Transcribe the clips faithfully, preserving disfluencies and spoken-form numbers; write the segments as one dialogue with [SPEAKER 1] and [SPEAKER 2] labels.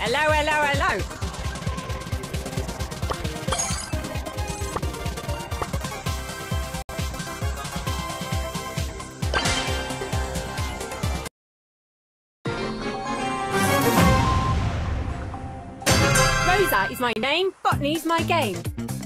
[SPEAKER 1] Hello, hello, hello. Rosa is my name, botany's my game.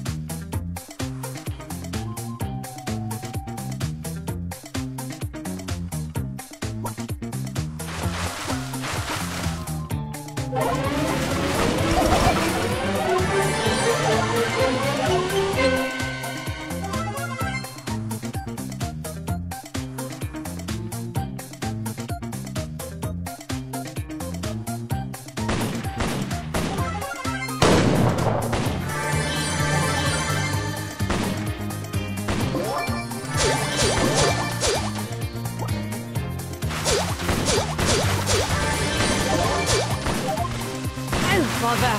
[SPEAKER 1] Bother.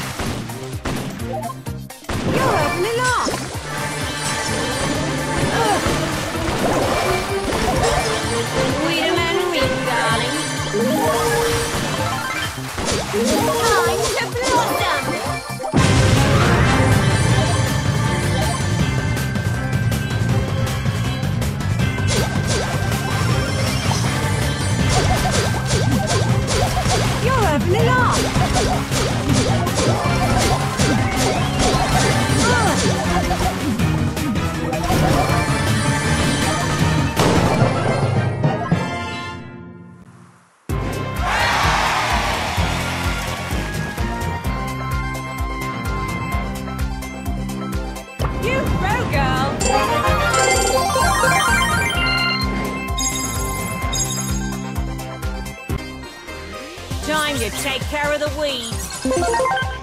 [SPEAKER 1] You're having a laugh. Ugh. Wait a minute, wait, darling. Time to blossom. You're having a laugh. You go, girl! Time to take care of the weeds.